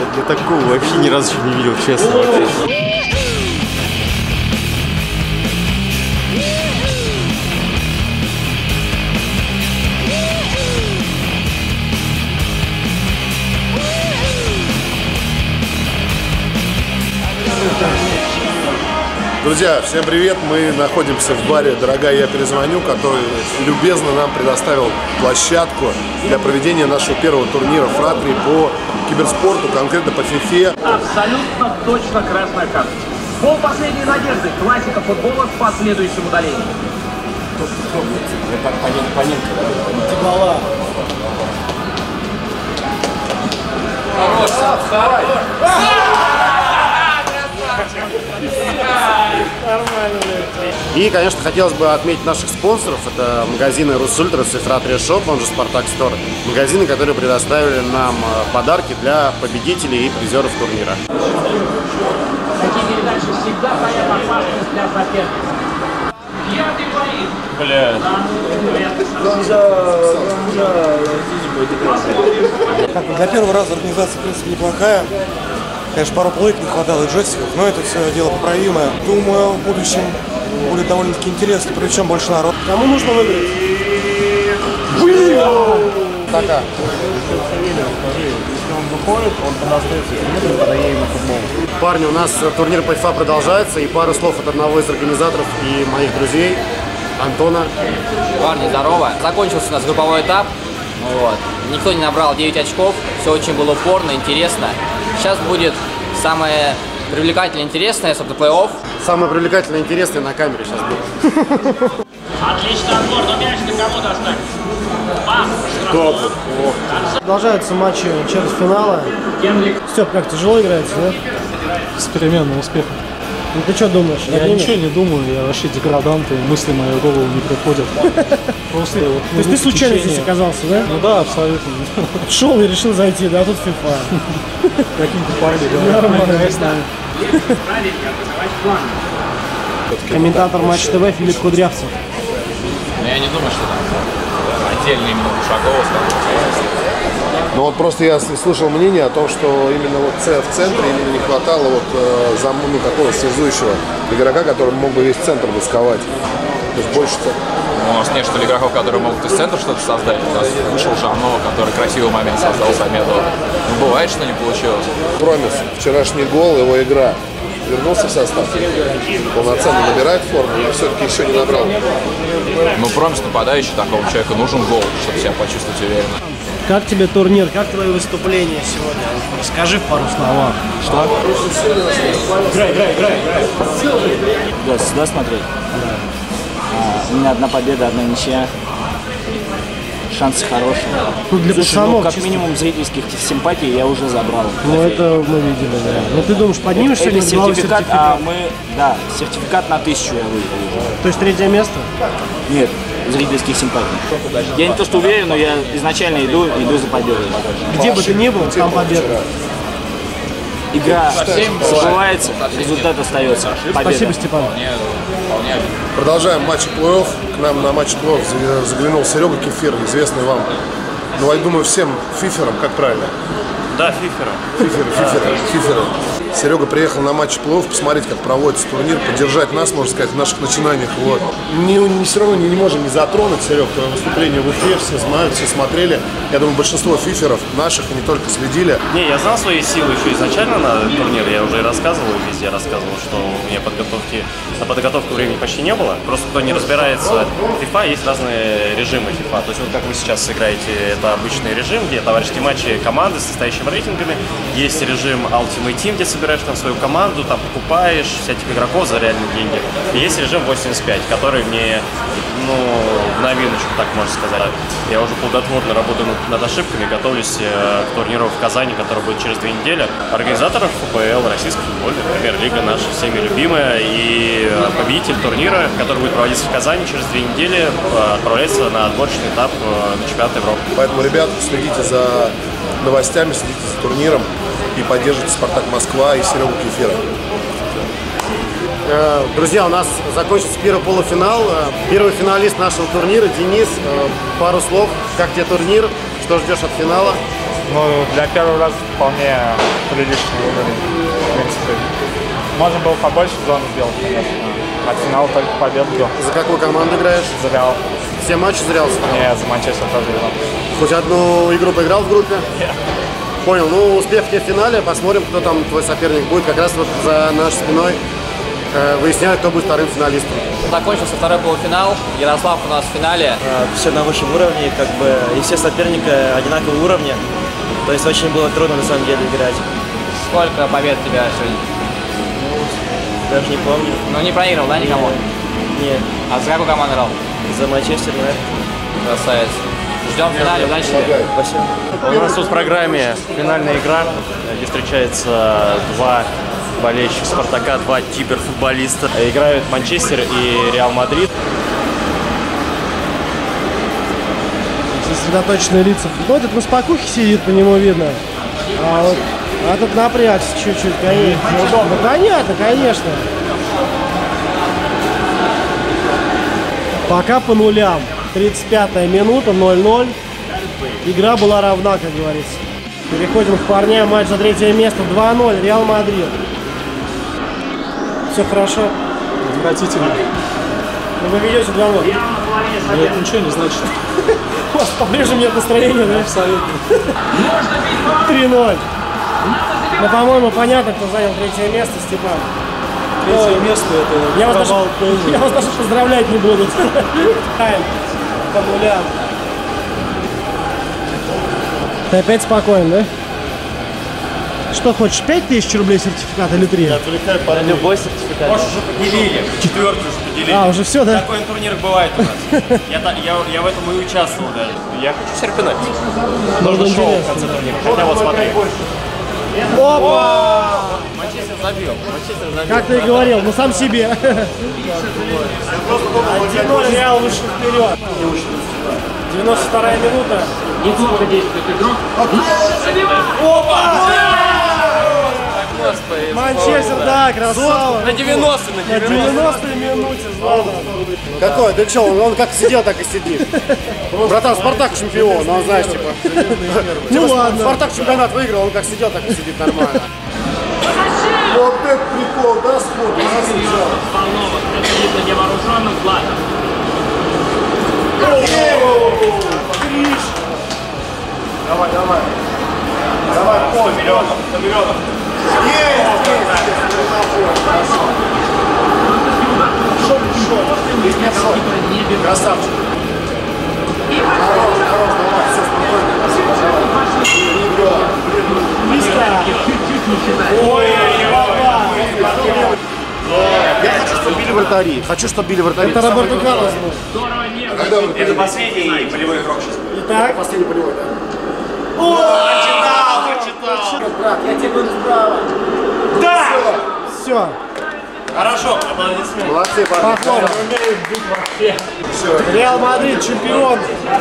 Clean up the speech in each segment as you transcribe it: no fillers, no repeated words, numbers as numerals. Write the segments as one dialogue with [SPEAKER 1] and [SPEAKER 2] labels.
[SPEAKER 1] Я такого вообще ни разу еще не видел, честно. Вообще.
[SPEAKER 2] Друзья, всем привет! Мы находимся в баре «Дорогая, я перезвоню», который любезно нам предоставил площадку для проведения нашего первого турнира фратри по киберспорту, конкретно по фифе.
[SPEAKER 3] Абсолютно точно красная карта. Пол последней надежды. Классика футбола в последующем удалении.
[SPEAKER 4] Тибала.
[SPEAKER 3] Хорош,
[SPEAKER 5] И, конечно, хотелось бы отметить наших спонсоров. Это магазины Русультрас и Фратри Шоп, он же Спартак Стор. Магазины, которые предоставили нам подарки для победителей и призеров турнира.
[SPEAKER 3] Такие передачи всегда стоят опасность для соперника.
[SPEAKER 4] Бля. Для первого раза организация, в принципе, неплохая. Конечно, пару плойк не хватало и джойстиков, но это все дело поправимое. Думаю, в будущем будет довольно-таки интересно, причем больше народ. Кому нужно выиграть?
[SPEAKER 5] Така.
[SPEAKER 4] Если он выходит, он остается с когда едем на футбол.
[SPEAKER 5] Парни, у нас турнир по FIFA продолжается, и пару слов от одного из организаторов и моих друзей, Антона.
[SPEAKER 6] Парни, здорово. Закончился у нас групповой этап. Вот. Никто не набрал 9 очков. Все очень было упорно, интересно. Сейчас будет самое привлекательное, интересное, собственно, плей-офф.
[SPEAKER 5] Самое привлекательное и интересное на камере сейчас будет.
[SPEAKER 3] Отличный отбор, но мяч на кого достать?
[SPEAKER 4] Продолжаются матчи четвертьфинала. Степ, как тяжело играется, да?
[SPEAKER 7] С переменным успехом.
[SPEAKER 4] Ну ты что думаешь?
[SPEAKER 7] Я ничего не думаю, я вообще деградант, и мысли в мою голову не приходят. Просто вот,
[SPEAKER 4] то есть ты случайно здесь оказался, да?
[SPEAKER 7] Ну да, абсолютно.
[SPEAKER 4] Шел и решил зайти, да, тут FIFA.
[SPEAKER 7] Каким-то парни, да.
[SPEAKER 4] Нормально. С нами. Комментатор Матч ТВ Филипп Кудрявцев.
[SPEAKER 8] Но я не думаю, что там отдельный именно Ушакова стал.
[SPEAKER 2] Но вот просто я слышал мнение о том, что именно вот в центре именно не хватало вот такого связующего игрока, который мог бы весь центр досковать. То есть больше.
[SPEAKER 8] У нас нет, что ли, игроков, которые могут из центра что-то создать. У нас вышел Жанно, который красивый момент создал Самедова. Ну, бывает, что не получилось.
[SPEAKER 2] Промис, вчерашний гол, его игра. Вернулся в состав, полноценно набирает форму, но все-таки еще не набрал.
[SPEAKER 8] Ну, Промис нападающий, такому человеку нужен гол, чтобы себя почувствовать уверенно.
[SPEAKER 4] Как тебе турнир? Как твои выступления сегодня? Расскажи в пару словах.
[SPEAKER 8] Что?
[SPEAKER 4] Играй.
[SPEAKER 9] Да, сюда смотреть? Да. У меня одна победа, одна ничья. Шансы хорошие.
[SPEAKER 4] Ну, для пацанов,
[SPEAKER 9] как минимум зрительских симпатий я уже забрал.
[SPEAKER 4] Ну, это мы видели, да. Ну, ты думаешь, поднимешься
[SPEAKER 9] это
[SPEAKER 4] или
[SPEAKER 9] сертификат? Да, сертификат на 1000 я выиграл.
[SPEAKER 4] То есть 3-е место?
[SPEAKER 9] Нет, зрительских симпатий. Я не то что уверен, но я изначально иду за победой.
[SPEAKER 4] Где бы ты ни был, там победа.
[SPEAKER 9] Игра забывается, результат остается. Победа.
[SPEAKER 4] Спасибо, Степан.
[SPEAKER 2] Продолжаем матч плей-офф. К нам на матч плей-офф заглянул Серега Кефир, известный вам, ну, я думаю, всем фиферам, как правильно?
[SPEAKER 10] Да,
[SPEAKER 2] фиферы. Серега приехал на матч плей-офф посмотреть, как проводится турнир, поддержать нас, можно сказать, в наших начинаниях. Вот. Все равно не можем не затронуть, Серега, твое выступление в эфире, все знают, все смотрели. Я думаю, большинство фиферов наших и не только следили.
[SPEAKER 10] Не, я знал свои силы еще изначально на турнир, я уже и рассказывал, везде рассказывал, что у меня на подготовку времени почти не было. Просто кто не разбирается в FIFA, есть разные режимы FIFA. То есть вот как вы сейчас играете, это обычный режим, где товарищеские матчи команды с состоящими рейтингами. Есть режим Ultimate Team, где собираешь там свою команду, там покупаешь всяких игроков за реальные деньги. И есть режим 85, который мне, в новиночку, так можно сказать. Я уже плодотворно работаю над ошибками, готовлюсь к турниру в Казани, который будет через 2 недели. Организаторов ФПЛ, российской футбольной премьер-лига наша, всеми любимая. И победитель турнира, который будет проводиться в Казани через 2 недели, отправляется на отборочный этап на чемпионат Европы.
[SPEAKER 2] Поэтому, ребят, следите за новостями, следите за турниром и поддержите Спартак Москва и Серегу Кефира.
[SPEAKER 5] Друзья, у нас закончился первый полуфинал. Первый финалист нашего турнира Денис. Пару слов. Как тебе турнир? Что ждешь от финала?
[SPEAKER 11] Ну, для первого раза вполне приличный уровень, в принципе. Можно было побольше зон сделать, конечно. От финала только победу был.
[SPEAKER 5] За какую команду играешь?
[SPEAKER 11] За Реал.
[SPEAKER 5] Все матчи за Реал сыграл?
[SPEAKER 11] Нет, за Манчестер тоже играл.
[SPEAKER 5] Хоть одну игру поиграл в группе?
[SPEAKER 11] Нет.
[SPEAKER 5] Понял. Ну, успех тебе в финале. Посмотрим, кто там твой соперник будет. Как раз вот за нашей спиной выясняют, кто будет вторым финалистом.
[SPEAKER 6] Закончился второй полуфинал. Ярослав у нас в финале.
[SPEAKER 12] Все на высшем уровне, как бы, и все соперники одинакового уровня. То есть очень было трудно на самом деле играть.
[SPEAKER 6] Сколько побед у тебя сегодня?
[SPEAKER 12] Даже не помню.
[SPEAKER 6] Ну не проиграл, да, никому?
[SPEAKER 12] Нет.
[SPEAKER 6] А за какую команду играл?
[SPEAKER 12] За Манчестер, наверное.
[SPEAKER 6] Красавец. Ждем в финале, удачи тебе.
[SPEAKER 12] Спасибо.
[SPEAKER 10] У нас тут в программе финальная игра, где встречаются два болельщика Спартака, два киберфутболиста. Играют Манчестер и Реал Мадрид.
[SPEAKER 13] Сосредоточенные лица. Ну, этот на спокухе сидит, по нему видно. А вот этот напрягся чуть-чуть, конечно. Неудобно. Ну, понятно, конечно. Пока по нулям. 35-я минута, 0-0. Игра была равна, как говорится. Переходим к парням. Матч за третье место. 2-0. Реал Мадрид. Все хорошо?
[SPEAKER 7] Отвратительно.
[SPEAKER 13] Ну, вы ведете 2-0.
[SPEAKER 7] Это ничего не значит.
[SPEAKER 13] У вас по-прежнему нет настроения, да?
[SPEAKER 7] Абсолютно.
[SPEAKER 13] 3-0. Ну, по-моему, понятно, кто занял третье место, Степан.
[SPEAKER 7] Третье место — это
[SPEAKER 13] я вас
[SPEAKER 7] провал
[SPEAKER 13] даже, я вас даже поздравлять не буду. По нулям. Ты опять спокоен, да? Что хочешь, 5000 рублей сертификат или 3?
[SPEAKER 10] Я отвлекаю по любой сертификат. Может, уже поделили. Четвертый уже поделили.
[SPEAKER 13] А, уже все, да?
[SPEAKER 10] Такой на турнирах бывает у нас. Я в этом и участвовал даже. Я хочу серпинать. Нужно шоу в конце турнира. Хотя вот смотри.
[SPEAKER 13] Опа!
[SPEAKER 6] Манчестер забил.
[SPEAKER 13] Как ты и говорил, ну сам себе. 1-0, Реал вышел вперед. 92-я минута.
[SPEAKER 3] Неплохо действует игрок.
[SPEAKER 13] Опа! Манчестер, да, красава.
[SPEAKER 6] На 90-й,
[SPEAKER 13] на 90-й минуте, Злatan.
[SPEAKER 5] Какой? Ты что, он как сидел, так и сидит. Братан, Спартак чемпион, он, знаешь, типа.
[SPEAKER 13] Ну ладно.
[SPEAKER 5] Спартак чемпионат выиграл, он как сидел, так и сидит нормально.
[SPEAKER 2] Вот это прикол, да, смотри,
[SPEAKER 3] Волновок, абсолютно невооруженным Златан.
[SPEAKER 2] Давай, давай. Давай, 100 миллионов, 100 миллионов. Красавчик. Хорош, давай, все спокойно.
[SPEAKER 5] Я хочу, чтобы били вратари. Хочу, чтобы били вратари.
[SPEAKER 13] Это Роберто Карлос был.
[SPEAKER 10] Это последний полевой игрок сейчас.
[SPEAKER 13] Итак.
[SPEAKER 5] Последний полевой, да.
[SPEAKER 10] Прочитал.
[SPEAKER 5] Брат, я тебе буду справа.
[SPEAKER 10] Да!
[SPEAKER 13] Все.
[SPEAKER 10] Хорошо, аплодисменты.
[SPEAKER 5] Молодцы, парни.
[SPEAKER 13] Похоже. Реал Мадрид чемпион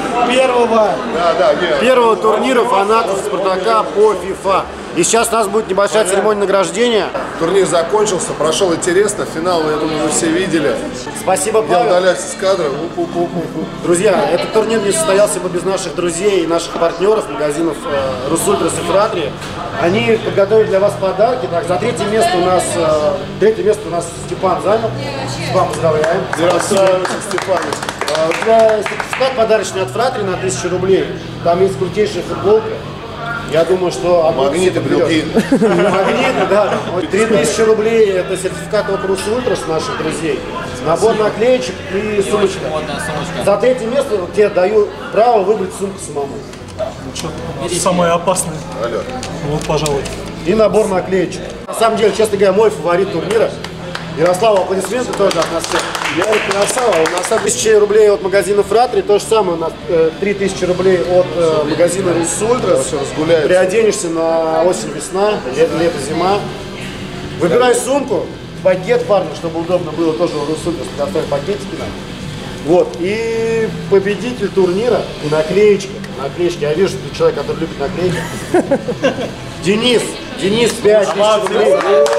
[SPEAKER 5] первого турнира фанатов Спартака по FIFA. И сейчас у нас будет небольшая церемония награждения.
[SPEAKER 2] Турнир закончился, прошел интересно. Финал, я думаю, вы все видели.
[SPEAKER 5] Спасибо,
[SPEAKER 2] Я
[SPEAKER 5] Павел.
[SPEAKER 2] удаляюсь из кадра.
[SPEAKER 5] Друзья, этот турнир не состоялся бы без наших друзей и наших партнеров, магазинов Русультрас и Фратри. Они подготовили для вас подарки. Так, за третье место у нас Степан занял. Степан, поздравляем.
[SPEAKER 2] Красавец, Степанович.
[SPEAKER 5] У тебя сертификат подарочный от Фратри на 1000 рублей. Там есть крутейшая футболка. Я думаю, что...
[SPEAKER 2] Магниты, брелки.
[SPEAKER 5] Магниты, да. 3000 рублей – это сертификат от Русультрас наших друзей. Набор наклеечек и сумочка. За третье место тебе даю право выбрать сумку самому.
[SPEAKER 7] Самое опасное.
[SPEAKER 2] Алло.
[SPEAKER 7] Вот, пожалуй.
[SPEAKER 5] И набор наклеечек. На самом деле, честно говоря, мой фаворит турнира. Ярославу аплодисменты тоже от нас всех.
[SPEAKER 2] Я красава, у нас
[SPEAKER 5] 1000 рублей от магазина Фратри, то же самое, у нас 3000 рублей от магазина Русультрас. Приоденешься на осень-весна, лето-зима. Выбирай сумку, пакет, парни, чтобы удобно было тоже у Русультрас предоставить пакетики нам. Вот, и победитель турнира и наклеечки. Я вижу, что ты человек, который любит наклейки. Денис, 5000 рублей.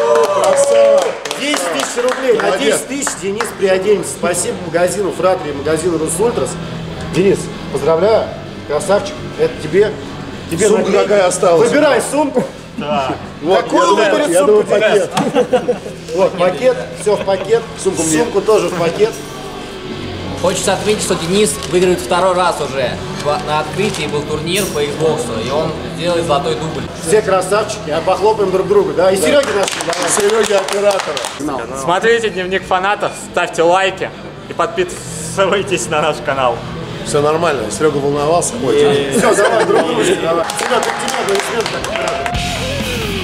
[SPEAKER 5] 10 тысяч рублей. На 10 тысяч Денис приоденется. Спасибо магазину Фратри и магазину Русультрас. Денис, поздравляю. Красавчик. Это тебе.
[SPEAKER 2] Тебе сумка какая осталась?
[SPEAKER 5] Выбирай сумку.
[SPEAKER 2] Да.
[SPEAKER 5] Вот, я думаю, пакет. Вот, пакет, все в пакет. Сумку тоже в пакет.
[SPEAKER 6] Хочется отметить, что Денис выигрывает второй раз уже. На открытии был турнир по Xbox, и он делает золотой дубль.
[SPEAKER 5] Все красавчики, а похлопаем друг другу, да? И Сереги наши,
[SPEAKER 2] Сереги оператора.
[SPEAKER 11] Смотрите Дневник фанатов, ставьте лайки и подписывайтесь на наш канал.
[SPEAKER 2] Все нормально, Серега волновался.
[SPEAKER 5] Все, давай, друг. Давай. Серега, к тебе аплодисменты.